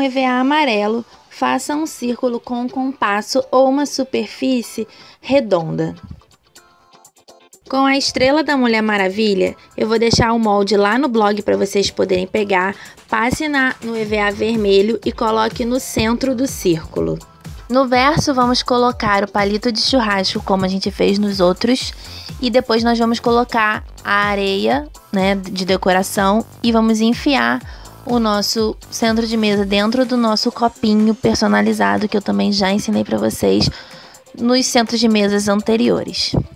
EVA amarelo, faça um círculo com um compasso ou uma superfície redonda. Com a estrela da Mulher Maravilha, eu vou deixar o molde lá no blog para vocês poderem pegar. Passe no EVA vermelho e coloque no centro do círculo. No verso, vamos colocar o palito de churrasco, como a gente fez nos outros. E depois nós vamos colocar a areia, né, de decoração. E vamos enfiar o nosso centro de mesa dentro do nosso copinho personalizado, que eu também já ensinei para vocês nos centros de mesas anteriores.